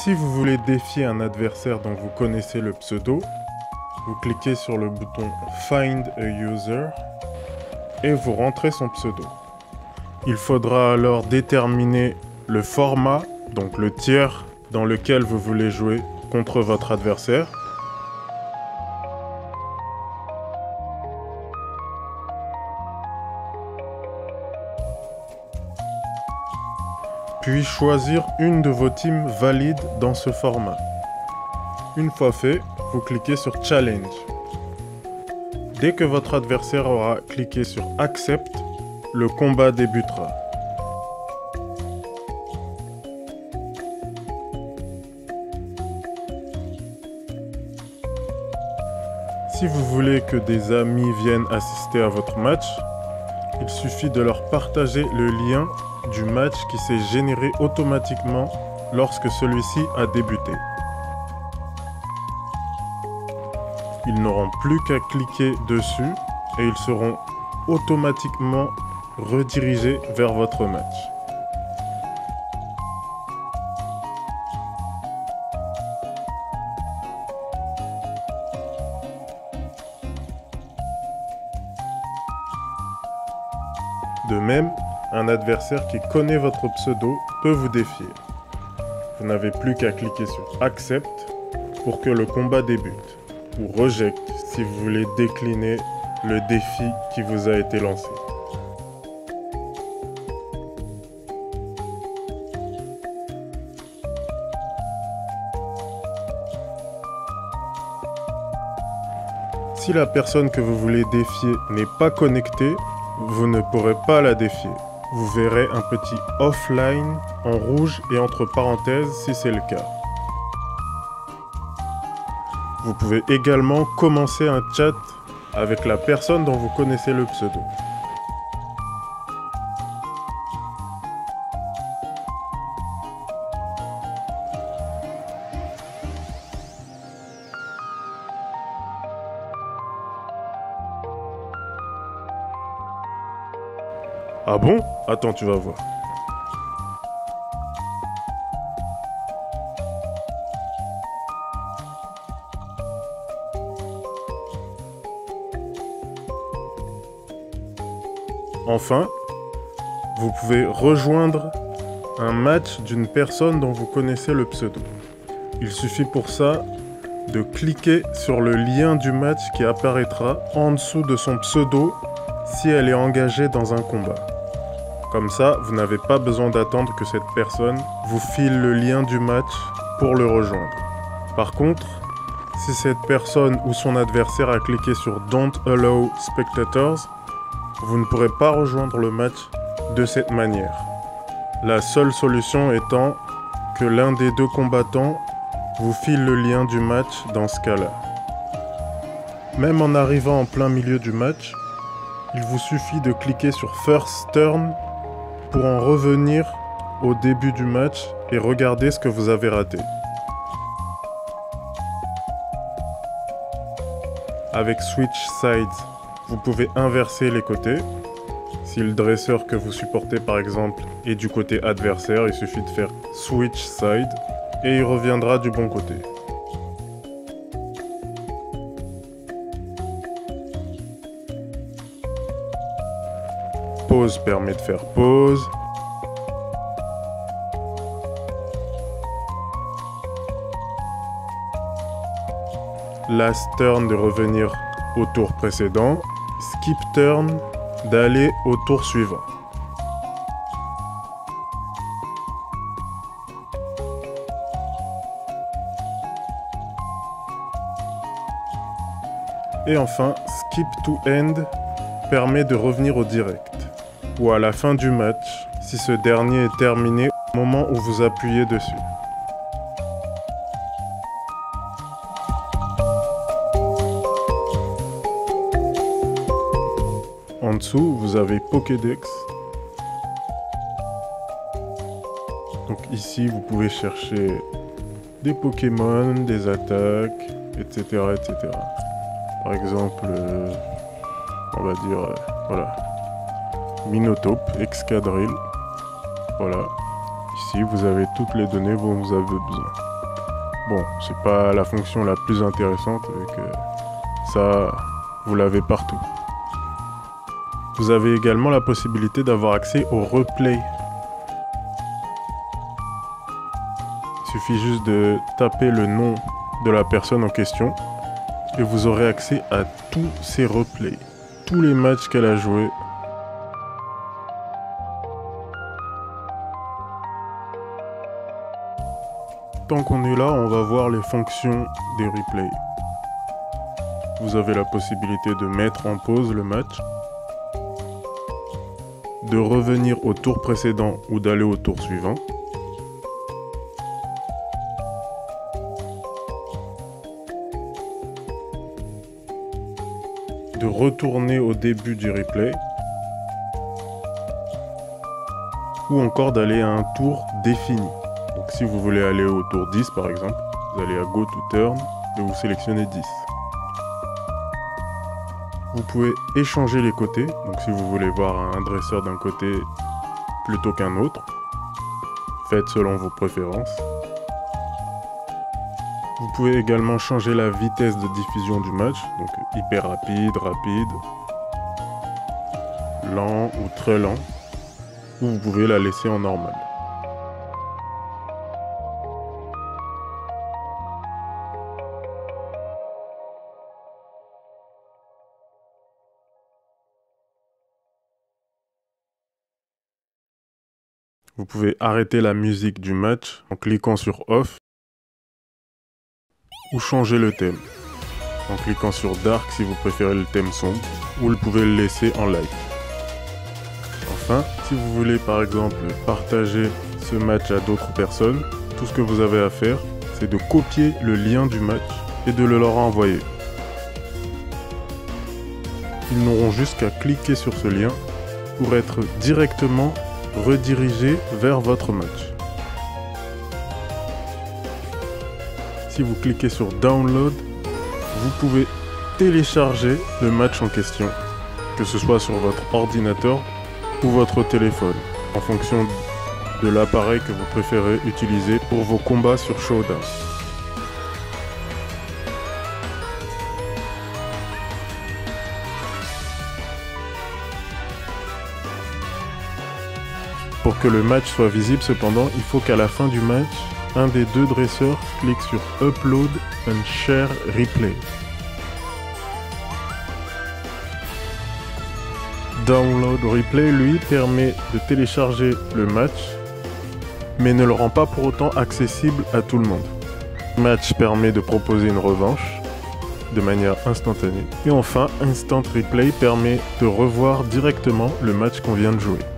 Si vous voulez défier un adversaire dont vous connaissez le pseudo, vous cliquez sur le bouton Find a User et vous rentrez son pseudo. Il faudra alors déterminer le format, donc le tiers dans lequel vous voulez jouer contre votre adversaire. Puis choisir une de vos teams valides dans ce format. Une fois fait, vous cliquez sur Challenge. Dès que votre adversaire aura cliqué sur Accept, le combat débutera. Si vous voulez que des amis viennent assister à votre match, il suffit de leur partager le lien du match qui s'est généré automatiquement lorsque celui-ci a débuté. Ils n'auront plus qu'à cliquer dessus et ils seront automatiquement redirigés vers votre match. De même, un adversaire qui connaît votre pseudo peut vous défier. Vous n'avez plus qu'à cliquer sur Accept pour que le combat débute, ou Reject si vous voulez décliner le défi qui vous a été lancé. Si la personne que vous voulez défier n'est pas connectée, vous ne pourrez pas la défier. Vous verrez un petit offline en rouge et entre parenthèses si c'est le cas. Vous pouvez également commencer un chat avec la personne dont vous connaissez le pseudo. Ah bon? Attends, tu vas voir. Enfin, vous pouvez rejoindre un match d'une personne dont vous connaissez le pseudo. Il suffit pour ça de cliquer sur le lien du match qui apparaîtra en dessous de son pseudo si elle est engagée dans un combat. Comme ça, vous n'avez pas besoin d'attendre que cette personne vous file le lien du match pour le rejoindre. Par contre, si cette personne ou son adversaire a cliqué sur Don't Allow Spectators, vous ne pourrez pas rejoindre le match de cette manière. La seule solution étant que l'un des deux combattants vous file le lien du match dans ce cas-là. Même en arrivant en plein milieu du match, il vous suffit de cliquer sur First Turn pour en revenir au début du match et regarder ce que vous avez raté. Avec Switch Sides, vous pouvez inverser les côtés. Si le dresseur que vous supportez par exemple est du côté adversaire, il suffit de faire Switch Side et il reviendra du bon côté. Pause permet de faire pause. Last turn de revenir au tour précédent. Skip turn d'aller au tour suivant. Et enfin, skip to end permet de revenir au direct, ou à la fin du match, si ce dernier est terminé au moment où vous appuyez dessus. En dessous, vous avez Pokédex. Donc ici, vous pouvez chercher des Pokémon, des attaques, etc. etc. Par exemple, on va dire, voilà, Minotape, Excadrill. Voilà. Ici, vous avez toutes les données dont vous avez besoin. Bon, c'est pas la fonction la plus intéressante, vu que ça, vous l'avez partout. Vous avez également la possibilité d'avoir accès au replay. Il suffit juste de taper le nom de la personne en question et vous aurez accès à tous ses replays, tous les matchs qu'elle a joués. Tant qu'on est là, on va voir les fonctions des replays. Vous avez la possibilité de mettre en pause le match, de revenir au tour précédent ou d'aller au tour suivant, de retourner au début du replay, ou encore d'aller à un tour défini. Donc si vous voulez aller au tour 10 par exemple, vous allez à Go to Turn et vous sélectionnez 10. Vous pouvez échanger les côtés, donc si vous voulez voir un dresseur d'un côté plutôt qu'un autre, faites selon vos préférences. Vous pouvez également changer la vitesse de diffusion du match, donc hyper rapide, rapide, lent ou très lent, ou vous pouvez la laisser en normal. Vous pouvez arrêter la musique du match en cliquant sur Off ou changer le thème en cliquant sur Dark si vous préférez le thème sombre, ou vous pouvez le laisser en light. Enfin, si vous voulez par exemple partager ce match à d'autres personnes, tout ce que vous avez à faire, c'est de copier le lien du match et de le leur envoyer. Ils n'auront juste qu'à cliquer sur ce lien pour être directement redirigés vers votre match. Si vous cliquez sur Download, vous pouvez télécharger le match en question, que ce soit sur votre ordinateur ou votre téléphone, en fonction de l'appareil que vous préférez utiliser pour vos combats sur Showdown. Pour que le match soit visible cependant, il faut qu'à la fin du match, un des deux dresseurs clique sur Upload and Share Replay. Download Replay, lui, permet de télécharger le match, mais ne le rend pas pour autant accessible à tout le monde. Match permet de proposer une revanche de manière instantanée. Et enfin, Instant Replay permet de revoir directement le match qu'on vient de jouer.